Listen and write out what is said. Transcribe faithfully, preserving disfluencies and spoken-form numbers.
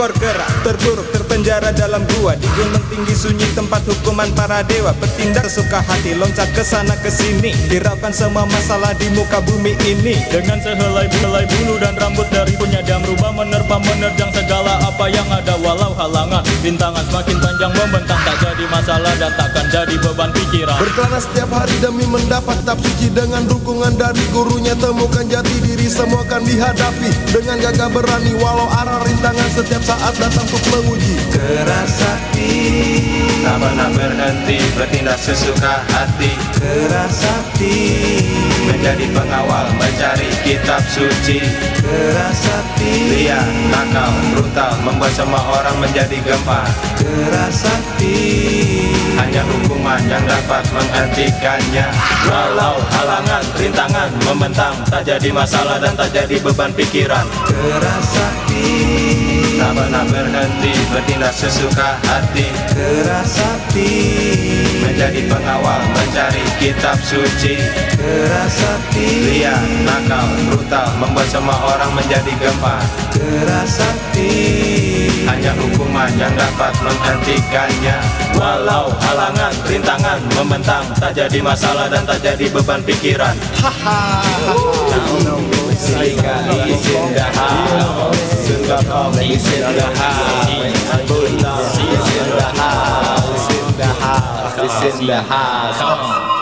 ekor kera, terburuk terpenjara dalam gua di gunung tinggi sunyi tempat hukuman para dewa. Bertindak sesuka hati, loncat ke sana ke sini, hiraukan semua masalah di muka bumi ini. Dengan sehelai-helai bulu dan rambut dari punya dia merubah, menerpa menerjang segala apa yang ada. Walau halangan rintangan semakin panjang membentang, tak jadi masalah dan takkan jadi beban pikiran. Berkelana setiap hari demi mendapat kitab suci, dengan dukungan dari gurunya temukan jati diri. Semua akan dihadapi dengan gagah berani, walau arah rintangan setiap saat datang untuk menguji. Keras hati, tak pernah berhenti, bertindak sesuka hati. Keras hati, menjadi pengawal, mencari kitab suci. Keras hati, liar, nakal, brutal, membuat semua orang menjadi gempar. Keras hati, hanya hukuman yang dapat menghentikannya. Walau halangan rintangan membentang, tak jadi masalah dan tak jadi beban pikiran. Keras hati, tak pernah berhenti, bertindak sesuka hati. Keras hati, menjadi pengawal, mencari kitab suci. Keras hati, liar, nakal, brutal, membuat semua orang menjadi gempar. Keras hati, hanya hukuman yang dapat menghentikannya. Walau halangan rintangan membentang, tak jadi masalah dan tak jadi beban pikiran. Haha. Sehingga is in the house, Sunda Kom is in the house, Buddha is in the house, is in the house, is in the house.